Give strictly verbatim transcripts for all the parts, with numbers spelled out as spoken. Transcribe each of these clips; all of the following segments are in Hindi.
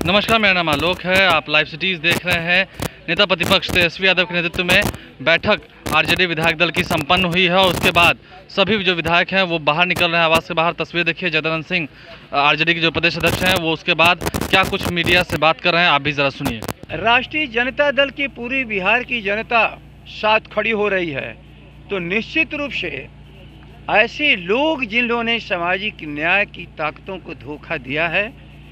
नमस्कार, मेरा नाम आलोक है। आप लाइव सिटीज़ देख रहे हैं। नेता प्रतिपक्ष तेजस्वी यादव के नेतृत्व में बैठक आरजेडी विधायक दल की संपन्न हुई है और उसके बाद सभी जो विधायक हैं वो बाहर निकल रहे हैं। आवास से बाहर तस्वीर देखिए, जगदानंद सिंह आरजेडी के जो प्रदेश अध्यक्ष हैं वो उसके बाद क्या कुछ मीडिया से बात कर रहे हैं, आप भी ज़रा सुनिए। राष्ट्रीय जनता दल की पूरी बिहार की जनता साथ खड़ी हो रही है, तो निश्चित रूप से ऐसे लोग जिन्होंने सामाजिक न्याय की ताकतों को धोखा दिया है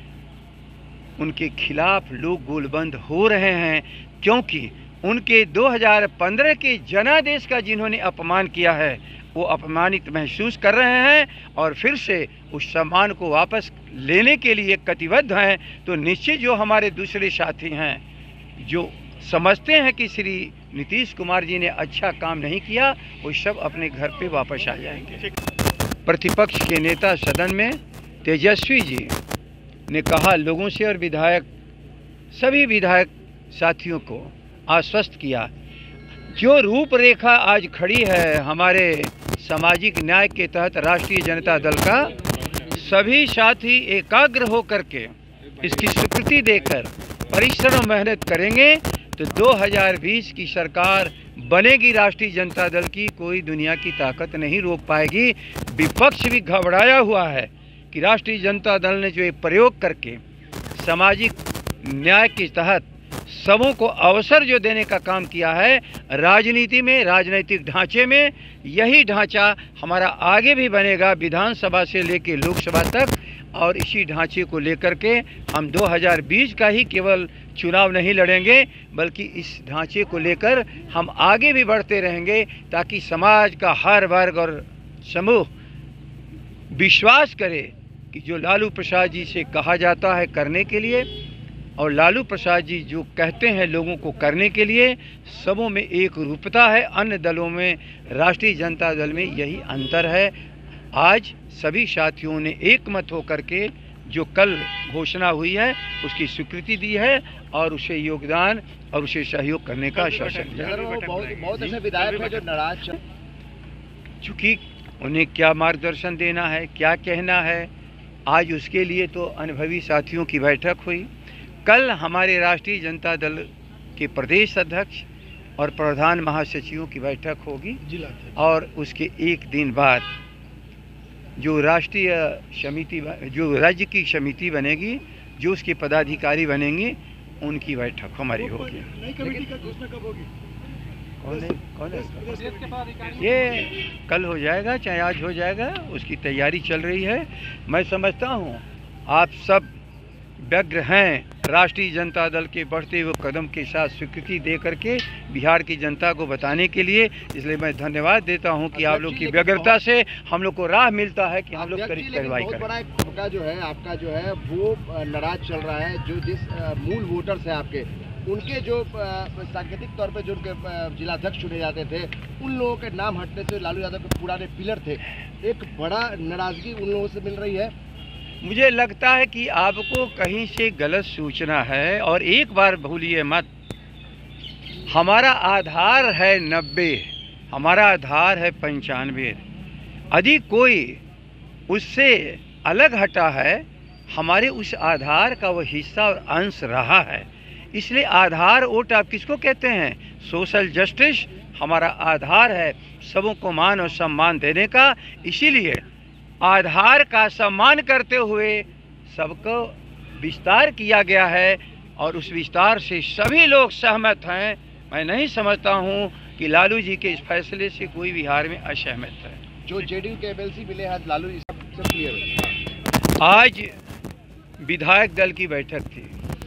उनके खिलाफ लोग गोलबंद हो रहे हैं, क्योंकि उनके दो हज़ार पंद्रह के जनादेश का जिन्होंने अपमान किया है वो अपमानित महसूस कर रहे हैं और फिर से उस सम्मान को वापस लेने के लिए कटिबद्ध हैं। तो निश्चित जो हमारे दूसरे साथी हैं जो समझते हैं कि श्री नीतीश कुमार जी ने अच्छा काम नहीं किया, वो सब अपने घर पे वापस आ जाएंगे। प्रतिपक्ष के नेता सदन में तेजस्वी जी ने कहा, लोगों से और विधायक सभी विधायक साथियों को आश्वस्त किया, जो रूपरेखा आज खड़ी है हमारे सामाजिक न्याय के तहत राष्ट्रीय जनता दल का, सभी साथी एकाग्र हो करके इसकी स्वीकृति देकर परिश्रम मेहनत करेंगे तो दो हज़ार बीस की सरकार बनेगी राष्ट्रीय जनता दल की। कोई दुनिया की ताकत नहीं रोक पाएगी। विपक्ष भी घबराया हुआ है कि राष्ट्रीय जनता दल ने जो ये प्रयोग करके सामाजिक न्याय के तहत सबों को अवसर जो देने का काम किया है, राजनीति में, राजनीतिक ढांचे में, यही ढांचा हमारा आगे भी बनेगा विधानसभा से लेकर लोकसभा तक। और इसी ढांचे को लेकर के हम दो हज़ार बीस का ही केवल चुनाव नहीं लड़ेंगे, बल्कि इस ढांचे को लेकर हम आगे भी बढ़ते रहेंगे, ताकि समाज का हर वर्ग और समूह विश्वास करे कि जो लालू प्रसाद जी से कहा जाता है करने के लिए और लालू प्रसाद जी जो कहते हैं लोगों को करने के लिए, सबों में एक रूपता है। अन्य दलों में, राष्ट्रीय जनता दल में यही अंतर है। आज सभी साथियों ने एकमत होकर के जो कल घोषणा हुई है उसकी स्वीकृति दी है और उसे योगदान और उसे सहयोग करने का आश्वासन दिया। बहुत ऐसे विधायक हैं जो नाराज, चूँकि उन्हें क्या मार्गदर्शन देना है, क्या कहना है, आज उसके लिए तो अनुभवी साथियों की बैठक हुई। कल हमारे राष्ट्रीय जनता दल के प्रदेश अध्यक्ष और प्रधान महासचिवों की बैठक होगी और उसके एक दिन बाद जो राष्ट्रीय समिति, जो राज्य की समिति बनेगी, जो उसके पदाधिकारी बनेंगे, उनकी बैठक हमारी होगी। नई कमेटी का घोषणा कब होगी? कौन है कौन है ये कल हो जाएगा, चाहे आज हो जाएगा, उसकी तैयारी चल रही है। मैं समझता हूँ आप सब व्यग्र हैं राष्ट्रीय जनता दल के बढ़ते हुए कदम के साथ स्वीकृति दे करके बिहार की जनता को बताने के लिए। इसलिए मैं धन्यवाद देता हूं कि आप लोग की व्यग्रता से हम लोग को राह मिलता है कि हम लोग करीब कार्रवाई करें। बड़ा तबका जो है आपका जो है वो नाराज चल रहा है, जो जिस मूल वोटर्स हैं आपके, उनके जो सांकेतिक तौर पे जो उनके जिलाध्यक्ष चुने जाते थे, उन लोगों के नाम हटने से लालू यादव के पुराने पिलर थे, एक बड़ा नाराजगी उन लोगों से मिल रही है। मुझे लगता है कि आपको कहीं से गलत सूचना है और एक बार भूलिए मत, हमारा आधार है नब्बे, हमारा आधार है पंचानवे। यदि कोई उससे अलग हटा है, हमारे उस आधार का वो हिस्सा और अंश रहा है। इसलिए आधार वोट आप किसको कहते हैं? सोशल जस्टिस हमारा आधार है, सबों को मान और सम्मान देने का। इसीलिए आधार का सम्मान करते हुए सबको विस्तार किया गया है और उस विस्तार से सभी लोग सहमत हैं। मैं नहीं समझता हूं कि लालू जी के इस फैसले से कोई बिहार में असहमत है। जो जेडीयू के एमएलसी मिले हैं लालू जी, सब क्लियर है। आज विधायक दल की बैठक थी,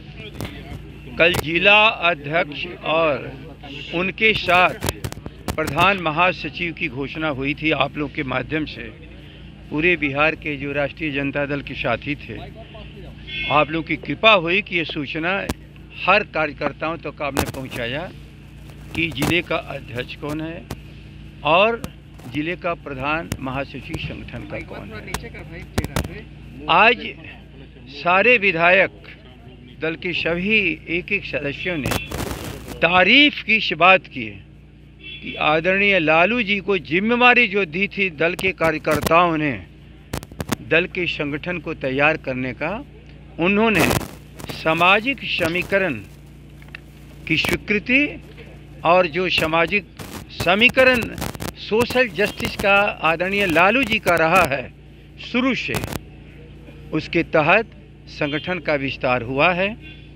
कल जिला अध्यक्ष और उनके साथ प्रधान महासचिव की घोषणा हुई थी आप लोग के माध्यम से। पूरे बिहार के जो राष्ट्रीय जनता दल के साथी थे, आप लोग की कृपा हुई कि ये सूचना हर कार्यकर्ताओं तक तो आपने पहुंचाया कि जिले का अध्यक्ष कौन है और जिले का प्रधान महासचिव संगठन का कौन है। आज सारे विधायक दल के सभी एक एक सदस्यों ने तारीफ की इस बात की कि आदरणीय लालू जी को जिम्मेवारी जो दी थी दल के कार्यकर्ताओं ने, दल के संगठन को तैयार करने का, उन्होंने सामाजिक समीकरण की स्वीकृति और जो सामाजिक समीकरण सोशल जस्टिस का आदरणीय लालू जी का रहा है शुरू से, उसके तहत संगठन का विस्तार हुआ है।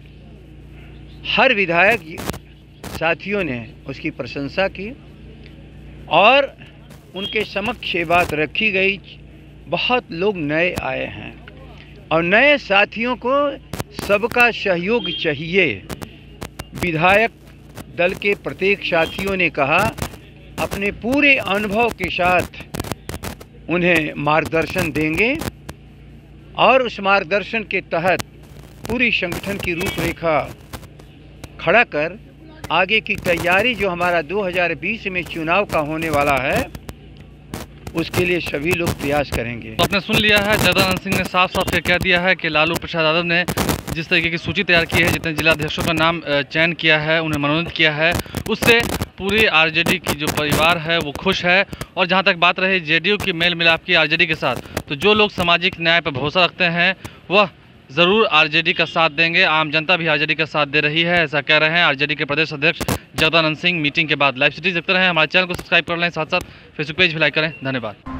हर विधायक साथियों ने उसकी प्रशंसा की और उनके समक्ष ये बात रखी गई। बहुत लोग नए आए हैं और नए साथियों को सबका सहयोग चाहिए। विधायक दल के प्रत्येक साथियों ने कहा अपने पूरे अनुभव के साथ उन्हें मार्गदर्शन देंगे और उस मार्गदर्शन के तहत पूरी संगठन की रूपरेखा खड़ा कर आगे की तैयारी जो हमारा दो हज़ार बीस में चुनाव का होने वाला है उसके लिए सभी लोग प्रयास करेंगे। तो आपने सुन लिया है, जगदानंद सिंह ने साफ साफ कह दिया है कि लालू प्रसाद यादव ने जिस तरीके की सूची तैयार की है, जितने जिलाध्यक्षों का नाम चयन किया है, उन्हें मनोनीत किया है, उससे पूरी आरजेडी की जो परिवार है वो खुश है। और जहां तक बात रही जेडीयू की मेल मिलाप की आरजेडी के साथ, तो जो लोग सामाजिक न्याय पर भरोसा रखते हैं वह ज़रूर आरजेडी का साथ देंगे। आम जनता भी आरजेडी का साथ दे रही है, ऐसा कह रहे हैं आरजेडी के प्रदेश अध्यक्ष जगदानंद सिंह मीटिंग के बाद। लाइव सिटीज देखते रहें, हमारे चैनल को सब्सक्राइब कर लें, साथ साथ फेसबुक पेज भी लाइक करें। धन्यवाद।